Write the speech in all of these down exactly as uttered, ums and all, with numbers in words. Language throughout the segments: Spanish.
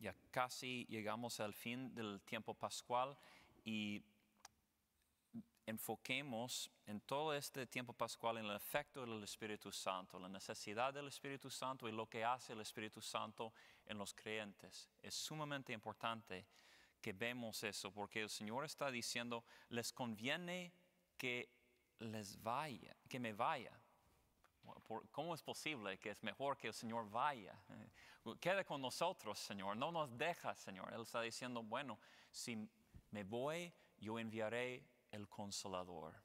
ya casi llegamos al fin del tiempo pascual y enfoquemos en todo este tiempo pascual en el efecto del Espíritu Santo, la necesidad del Espíritu Santo y lo que hace el Espíritu Santo en los creyentes. Es sumamente importante que vemos eso, porque el Señor está diciendo, les conviene que les vaya, que me vaya. ¿Cómo es posible que es mejor que el Señor vaya? Queda con nosotros, Señor, no nos deja, Señor. Él está diciendo, bueno, si me voy, yo enviaré el Consolador.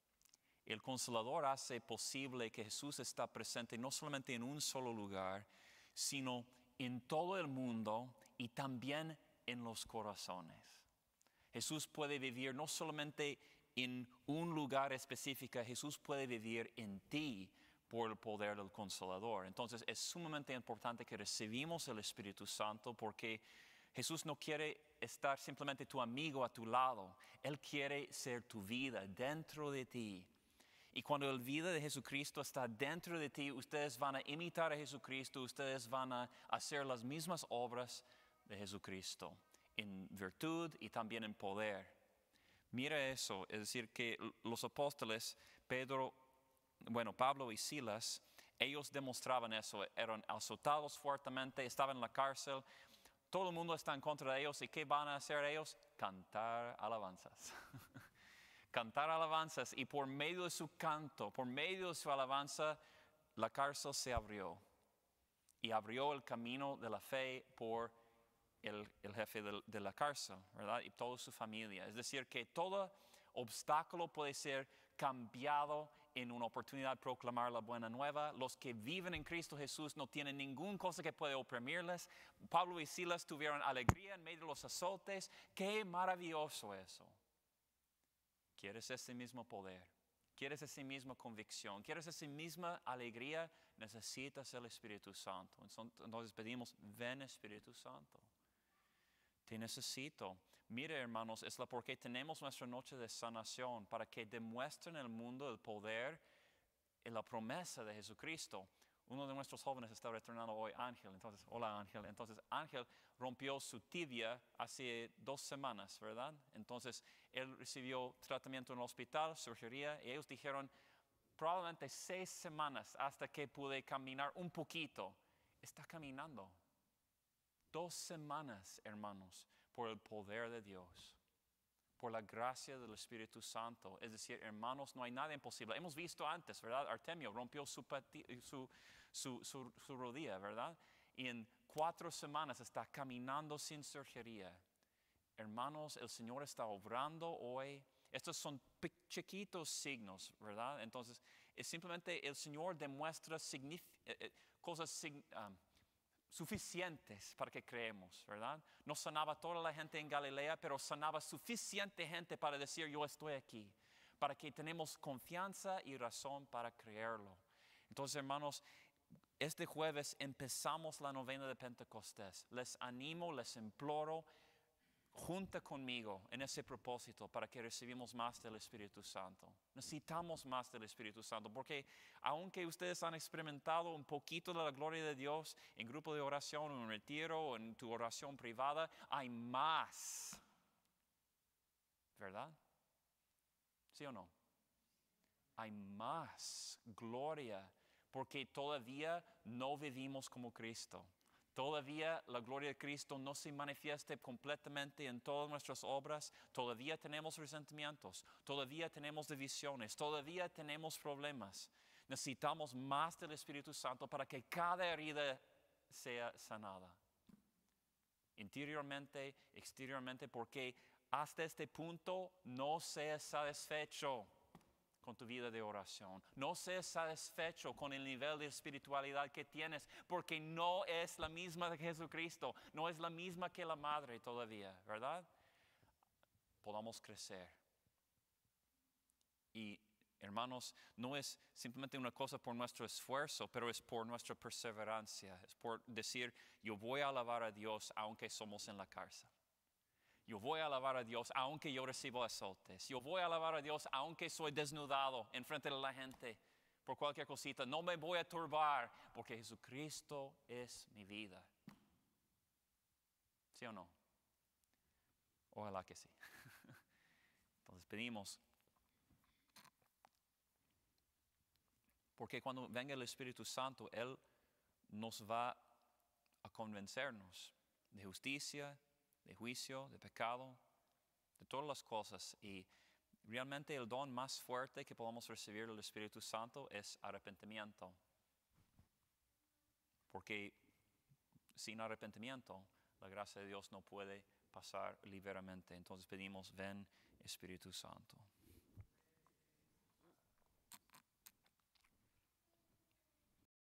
El Consolador hace posible que Jesús está presente no solamente en un solo lugar, sino en todo el mundo y también en los corazones. Jesús puede vivir no solamente en un lugar específico, Jesús puede vivir en ti por el poder del Consolador. Entonces es sumamente importante que recibimos el Espíritu Santo porque Jesús no quiere estar simplemente tu amigo a tu lado. Él quiere ser tu vida dentro de ti. Y cuando la vida de Jesucristo está dentro de ti, ustedes van a imitar a Jesucristo, ustedes van a hacer las mismas obras de Jesucristo, en virtud y también en poder. Mira eso, es decir, que los apóstoles, Pedro, bueno, Pablo y Silas, ellos demostraban eso, eran azotados fuertemente, estaban en la cárcel, todo el mundo está en contra de ellos, ¿y qué van a hacer ellos? Cantar alabanzas. Cantar alabanzas, y por medio de su canto, por medio de su alabanza, la cárcel se abrió. Y abrió el camino de la fe por el, el jefe de, de la cárcel, ¿verdad? Y toda su familia. Es decir, que todo obstáculo puede ser cambiado en una oportunidad de proclamar la buena nueva. Los que viven en Cristo Jesús no tienen ninguna cosa que puede oprimirles. Pablo y Silas tuvieron alegría en medio de los azotes. ¡Qué maravilloso eso! ¿Quieres ese mismo poder? ¿Quieres esa misma convicción? ¿Quieres esa misma alegría? Necesitas el Espíritu Santo. Entonces pedimos, ven Espíritu Santo. Te necesito. Mire, hermanos, es la porque tenemos nuestra noche de sanación para que demuestren al mundo el poder y la promesa de Jesucristo. Uno de nuestros jóvenes está retornando hoy, Ángel. Entonces, hola Ángel. Entonces, Ángel rompió su tibia hace dos semanas, ¿verdad? Entonces, él recibió tratamiento en el hospital, cirugía, y ellos dijeron, probablemente seis semanas hasta que pude caminar un poquito. Está caminando. Dos semanas, hermanos, por el poder de Dios, por la gracia del Espíritu Santo. Es decir, hermanos, no hay nada imposible. Hemos visto antes, ¿verdad? Artemio rompió su, su, su, su, su rodilla, ¿verdad? Y en cuatro semanas está caminando sin cirugía. Hermanos, el Señor está obrando hoy. Estos son chiquitos signos, ¿verdad? Entonces, es simplemente el Señor demuestra eh, cosas um, suficientes para que creemos, ¿verdad? No sanaba toda la gente en Galilea, pero sanaba suficiente gente para decir yo estoy aquí, para que tenemos confianza y razón para creerlo. Entonces, hermanos, este jueves empezamos la novena de Pentecostés. Les animo, les imploro, junta conmigo en ese propósito para que recibamos más del Espíritu Santo. Necesitamos más del Espíritu Santo porque aunque ustedes han experimentado un poquito de la gloria de Dios en grupo de oración, en un retiro o en tu oración privada, hay más. ¿Verdad? ¿Sí o no? Hay más gloria porque todavía no vivimos como Cristo. Todavía la gloria de Cristo no se manifiesta completamente en todas nuestras obras. Todavía tenemos resentimientos, todavía tenemos divisiones, todavía tenemos problemas. Necesitamos más del Espíritu Santo para que cada herida sea sanada. Interiormente, exteriormente, porque hasta este punto no seas satisfecho con tu vida de oración. No seas satisfecho con el nivel de espiritualidad que tienes, porque no es la misma de Jesucristo, no es la misma que la madre todavía, ¿verdad? Podamos crecer. Y hermanos, no es simplemente una cosa por nuestro esfuerzo, pero es por nuestra perseverancia, es por decir, yo voy a alabar a Dios aunque somos en la cárcel. Yo voy a alabar a Dios aunque yo recibo azotes. Yo voy a alabar a Dios aunque soy desnudado en frente de la gente por cualquier cosita. No me voy a turbar porque Jesucristo es mi vida. ¿Sí o no? Ojalá que sí. Entonces pedimos, porque cuando venga el Espíritu Santo, Él nos va a convencernos de justicia, de juicio, de pecado, de todas las cosas. Y realmente el don más fuerte que podemos recibir del Espíritu Santo es arrepentimiento. Porque sin arrepentimiento, la gracia de Dios no puede pasar libremente. Entonces pedimos, ven Espíritu Santo.